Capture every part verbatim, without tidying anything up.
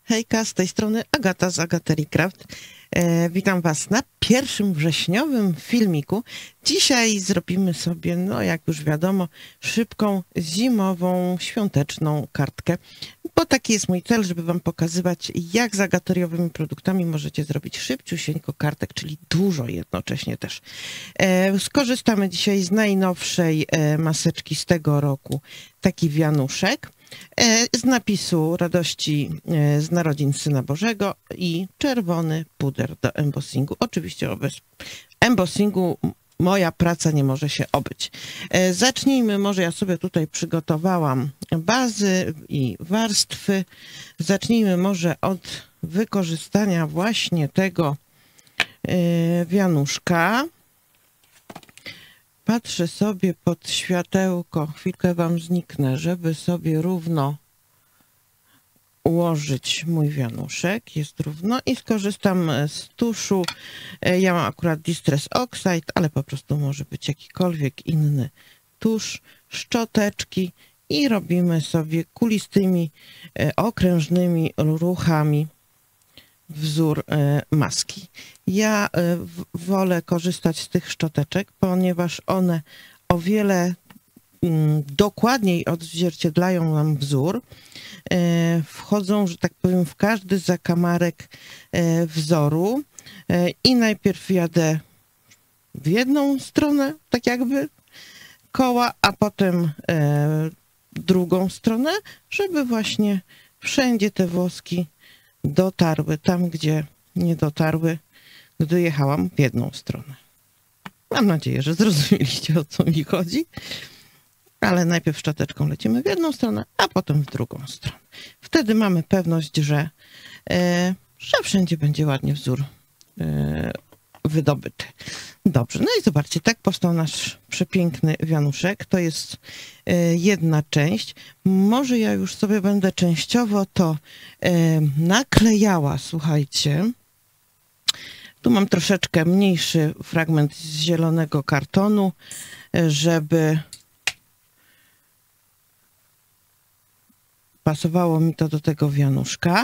Hejka, z tej strony Agata z Agaterii Craft. E, witam Was na pierwszym wrześniowym filmiku. Dzisiaj zrobimy sobie, no jak już wiadomo, szybką, zimową, świąteczną kartkę. Bo taki jest mój cel, żeby Wam pokazywać, jak z agatoriowymi produktami możecie zrobić szybciusieńko kartek, czyli dużo jednocześnie też. E, skorzystamy dzisiaj z najnowszej e, maseczki z tego roku, taki wianuszek. Z napisu radości z narodzin Syna Bożego i czerwony puder do embossingu. Oczywiście bez embossingu moja praca nie może się obyć. Zacznijmy, może ja sobie tutaj przygotowałam bazy i warstwy. Zacznijmy może od wykorzystania właśnie tego wianuszka. Patrzę sobie pod światełko, chwilkę Wam zniknę, żeby sobie równo ułożyć mój wianuszek. Jest równo i skorzystam z tuszu. Ja mam akurat Distress Oxide, ale po prostu może być jakikolwiek inny tusz, szczoteczki i robimy sobie kulistymi, okrężnymi ruchami wzór maski. Ja wolę korzystać z tych szczoteczek, ponieważ one o wiele dokładniej odzwierciedlają nam wzór. Wchodzą, że tak powiem, w każdy zakamarek wzoru i najpierw jadę w jedną stronę, tak jakby koła, a potem drugą stronę, żeby właśnie wszędzie te włoski dotarły tam, gdzie nie dotarły, gdy jechałam w jedną stronę. Mam nadzieję, że zrozumieliście, o co mi chodzi. Ale najpierw szczoteczką lecimy w jedną stronę, a potem w drugą stronę. Wtedy mamy pewność, że, e, że wszędzie będzie ładnie wzór e, wydobyty. Dobrze, no i zobaczcie, tak powstał nasz przepiękny wianuszek. To jest e, jedna część. Może ja już sobie będę częściowo to e, naklejała, słuchajcie. Tu mam troszeczkę mniejszy fragment z zielonego kartonu, żeby pasowało mi to do tego wianuszka.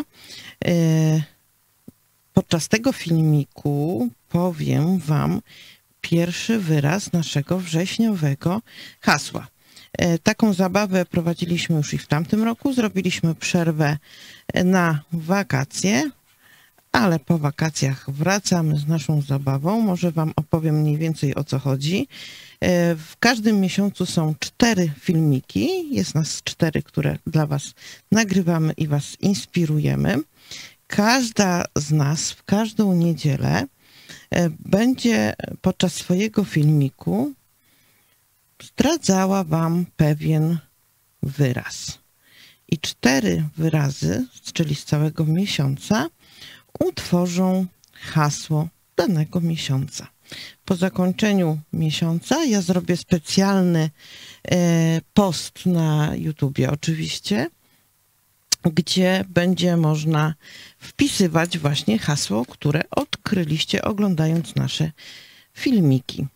Podczas tego filmiku powiem Wam pierwszy wyraz naszego wrześniowego hasła. Taką zabawę prowadziliśmy już i w tamtym roku. Zrobiliśmy przerwę na wakacje, ale po wakacjach wracamy z naszą zabawą. Może Wam opowiem mniej więcej, o co chodzi. W każdym miesiącu są cztery filmiki. Jest nas cztery, które dla Was nagrywamy i Was inspirujemy. Każda z nas w każdą niedzielę będzie podczas swojego filmiku zdradzała Wam pewien wyraz. I cztery wyrazy, czyli z całego miesiąca, utworzą hasło danego miesiąca. Po zakończeniu miesiąca ja zrobię specjalny post na YouTubie oczywiście, gdzie będzie można wpisywać właśnie hasło, które odkryliście oglądając nasze filmiki.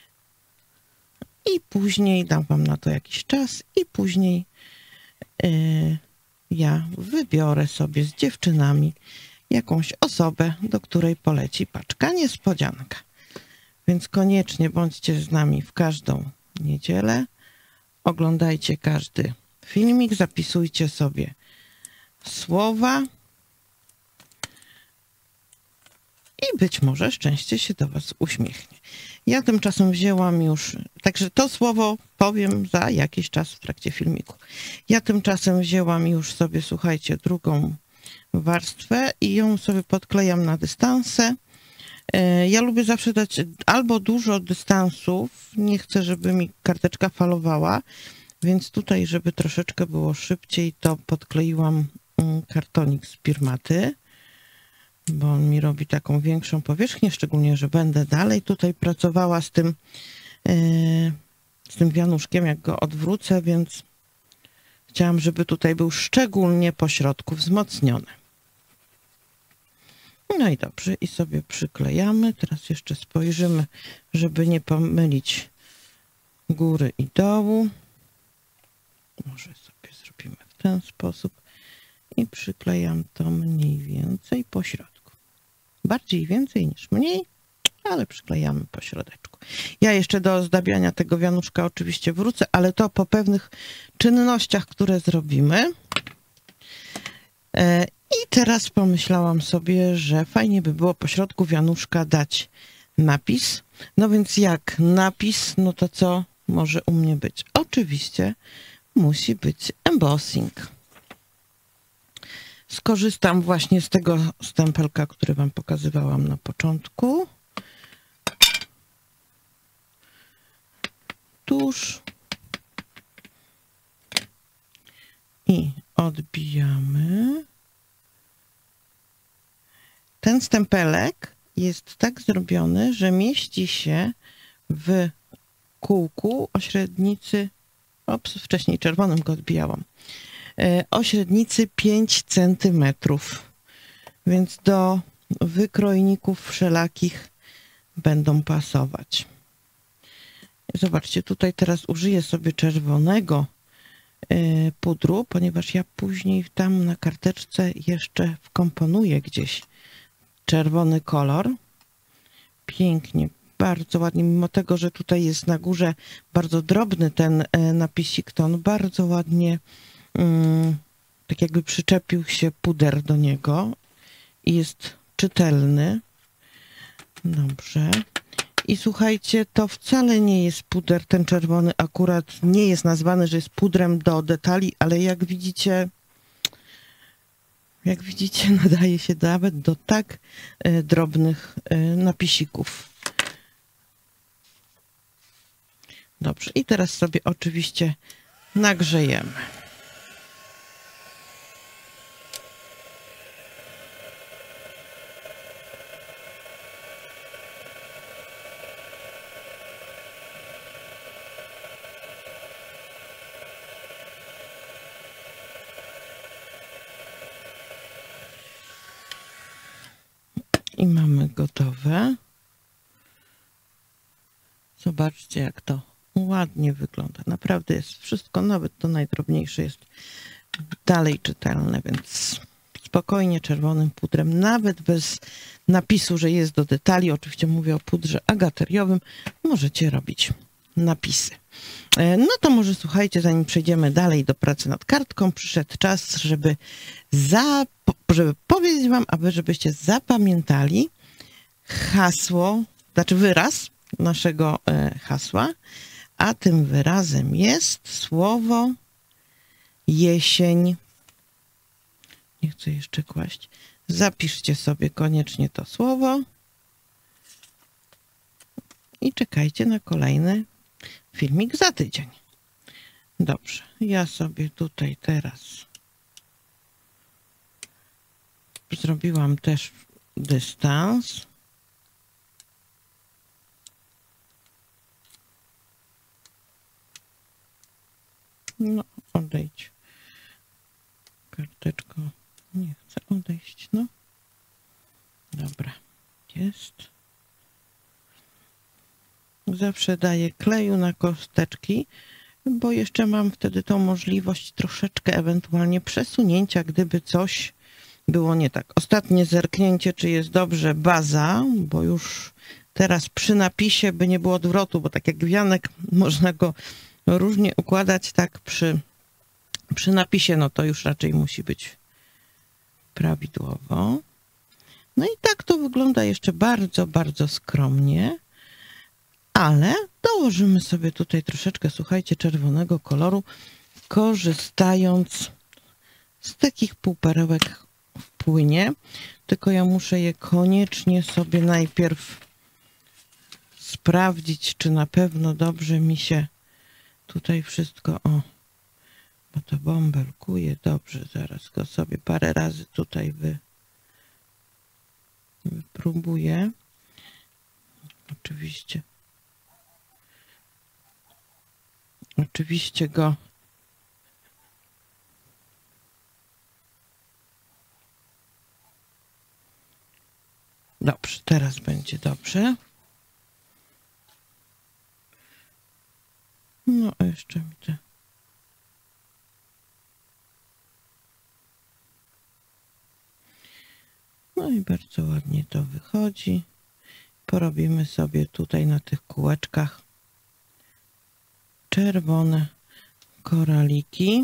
I później dam Wam na to jakiś czas i później yy, ja wybiorę sobie z dziewczynami jakąś osobę, do której poleci paczka niespodzianka. Więc koniecznie bądźcie z nami w każdą niedzielę. Oglądajcie każdy filmik, zapisujcie sobie słowa i być może szczęście się do Was uśmiechnie. Ja tymczasem wzięłam już, także to słowo powiem za jakiś czas w trakcie filmiku. Ja tymczasem wzięłam już sobie, słuchajcie, drugą warstwę i ją sobie podklejam na dystansę. Ja lubię zawsze dać albo dużo dystansów, nie chcę, żeby mi karteczka falowała, więc tutaj, żeby troszeczkę było szybciej, to podkleiłam kartonik z Pirmaty, bo on mi robi taką większą powierzchnię, szczególnie, że będę dalej tutaj pracowała z tym, z tym wianuszkiem, jak go odwrócę, więc chciałam, żeby tutaj był szczególnie po środku wzmocniony. No i dobrze, i sobie przyklejamy. Teraz jeszcze spojrzymy, żeby nie pomylić góry i dołu. Może sobie zrobimy w ten sposób. i przyklejam to mniej więcej po środku. Bardziej więcej niż mniej, ale przyklejamy po środeczku. Ja jeszcze do ozdabiania tego wianuszka oczywiście wrócę, ale to po pewnych czynnościach, które zrobimy. I teraz pomyślałam sobie, że fajnie by było po środku wianuszka dać napis. No więc jak napis, no to co może u mnie być? Oczywiście musi być embossing. Skorzystam właśnie z tego stempelka, który wam pokazywałam na początku. Tusz. I odbijamy. Ten stempelek jest tak zrobiony, że mieści się w kółku o średnicy, ops, wcześniej czerwonym go odbijałam, o średnicy pięć centymetrów, więc do wykrojników wszelakich będą pasować. Zobaczcie, tutaj teraz użyję sobie czerwonego pudru, ponieważ ja później tam na karteczce jeszcze wkomponuję gdzieś czerwony kolor. Pięknie, bardzo ładnie, mimo tego, że tutaj jest na górze bardzo drobny ten napisik, to on bardzo ładnie um, tak jakby przyczepił się puder do niego i jest czytelny. Dobrze. I słuchajcie, to wcale nie jest puder, ten czerwony akurat nie jest nazwany, że jest pudrem do detali, ale jak widzicie, jak widzicie, nadaje się nawet do tak y, drobnych y, napisików. Dobrze, i teraz sobie oczywiście nagrzejemy. I mamy gotowe. Zobaczcie, jak to ładnie wygląda. Naprawdę jest wszystko, nawet to najdrobniejsze jest dalej czytelne, więc spokojnie czerwonym pudrem, nawet bez napisu, że jest do detali, oczywiście mówię o pudrze agateriowym, możecie robić napisy. No to może słuchajcie, zanim przejdziemy dalej do pracy nad kartką, przyszedł czas, żeby, za, żeby powiedzieć wam, aby żebyście zapamiętali hasło, znaczy wyraz naszego hasła, a tym wyrazem jest słowo jesień. Nie chcę jeszcze kłaść. Zapiszcie sobie koniecznie to słowo i czekajcie na kolejny filmik za tydzień. Dobrze, ja sobie tutaj teraz zrobiłam też dystans. No, odejdź. Karteczko, nie chcę odejść, no. Dobra, jest. Zawsze daję kleju na kosteczki, bo jeszcze mam wtedy tą możliwość troszeczkę ewentualnie przesunięcia, gdyby coś było nie tak. Ostatnie zerknięcie, czy jest dobrze baza, bo już teraz przy napisie by nie było odwrotu, bo tak jak wianek można go różnie układać, tak przy, przy napisie, no to już raczej musi być prawidłowo. No i tak to wygląda jeszcze bardzo, bardzo skromnie, ale dołożymy sobie tutaj troszeczkę, słuchajcie, czerwonego koloru, korzystając z takich półperełek w płynie, tylko ja muszę je koniecznie sobie najpierw sprawdzić, czy na pewno dobrze mi się tutaj wszystko, o, bo to bąbelkuje, dobrze, zaraz go sobie parę razy tutaj wy, wypróbuję. Oczywiście, oczywiście go dobrze, teraz będzie dobrze. No, jeszcze mi te No i bardzo ładnie to wychodzi. Porobimy sobie tutaj na tych kółeczkach czerwone koraliki.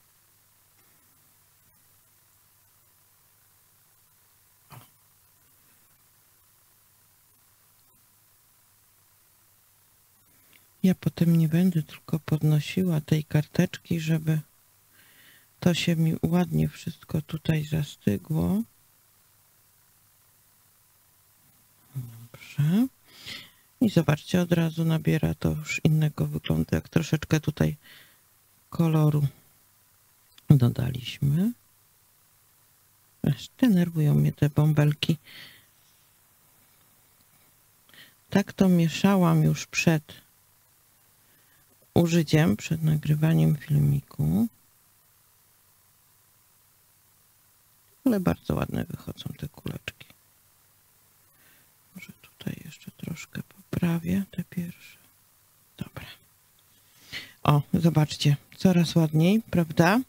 Ja potem nie będę tylko podnosiła tej karteczki, żeby to się mi ładnie wszystko tutaj zastygło. Dobrze. I zobaczcie, od razu nabiera to już innego wyglądu, jak troszeczkę tutaj koloru dodaliśmy. Aż denerwują mnie te bąbelki. Tak to mieszałam już przed użyciem, przed nagrywaniem filmiku. Ale bardzo ładne wychodzą te kuleczki. Może tutaj jeszcze troszkę poprawię te pierwsze. Dobra. O, zobaczcie, coraz ładniej, prawda?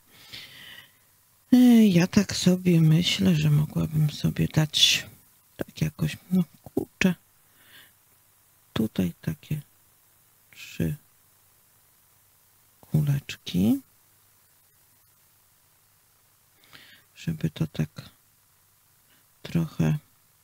Ja tak sobie myślę, że mogłabym sobie dać tak jakoś, no kurczę, tutaj takie trzy kuleczki, żeby to tak trochę...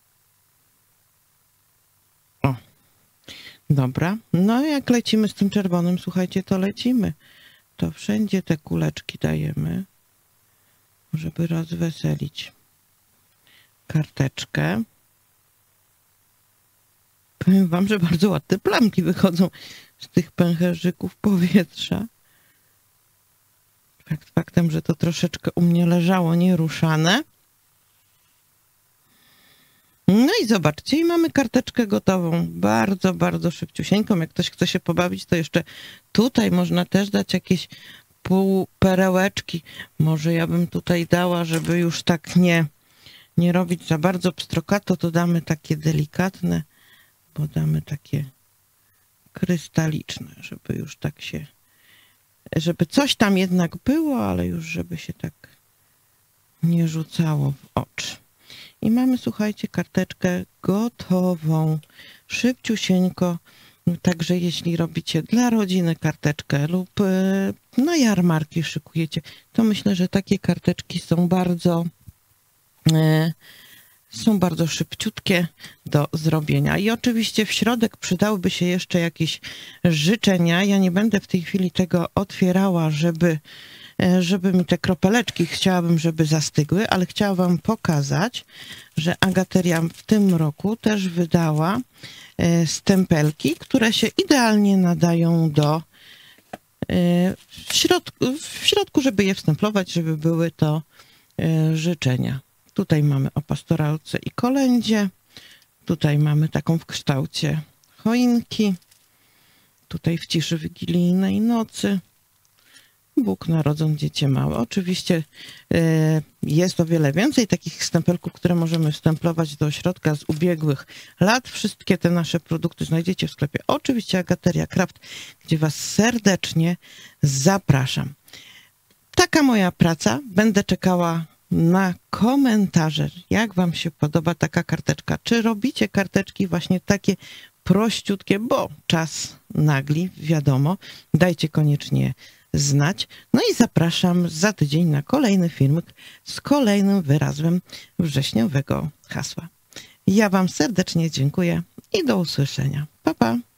O, dobra. No jak lecimy z tym czerwonym, słuchajcie, to lecimy. To wszędzie te kuleczki dajemy, żeby rozweselić karteczkę. Powiem wam, że bardzo ładne plamki wychodzą z tych pęcherzyków powietrza. Fakt faktem, że to troszeczkę u mnie leżało nieruszane. No i zobaczcie, i mamy karteczkę gotową. Bardzo, bardzo szybciusieńką. Jak ktoś chce się pobawić, to jeszcze tutaj można też dać jakieś półperełeczki. Może ja bym tutaj dała, żeby już tak nie, nie robić za bardzo pstrokato, to damy takie delikatne, bo damy takie krystaliczne, żeby już tak się, żeby coś tam jednak było, ale już żeby się tak nie rzucało w oczy. I mamy, słuchajcie, karteczkę gotową, szybciusieńko. Także jeśli robicie dla rodziny karteczkę lub na jarmarki szykujecie, to myślę, że takie karteczki są bardzo, są bardzo szybciutkie do zrobienia. I oczywiście w środek przydałyby się jeszcze jakieś życzenia. Ja nie będę w tej chwili tego otwierała, żeby żeby mi te kropeleczki, chciałabym, żeby zastygły, ale chciałam wam pokazać, że Agateria w tym roku też wydała stempelki, które się idealnie nadają do w środku, w środku, żeby je wstemplować, żeby były to życzenia. Tutaj mamy o pastorałce i kolędzie, tutaj mamy taką w kształcie choinki, tutaj w ciszy wigilijnej nocy. Bóg narodzą dziecię małe. Oczywiście jest o wiele więcej takich stempelków, które możemy stemplować do środka z ubiegłych lat. Wszystkie te nasze produkty znajdziecie w sklepie. Oczywiście Agateria Craft, gdzie was serdecznie zapraszam. Taka moja praca. Będę czekała na komentarze, jak wam się podoba taka karteczka. Czy robicie karteczki właśnie takie prościutkie, bo czas nagli, wiadomo. Dajcie koniecznie znać. No i zapraszam za tydzień na kolejny filmik z kolejnym wyrazem wrześniowego hasła. Ja wam serdecznie dziękuję i do usłyszenia. Pa, pa!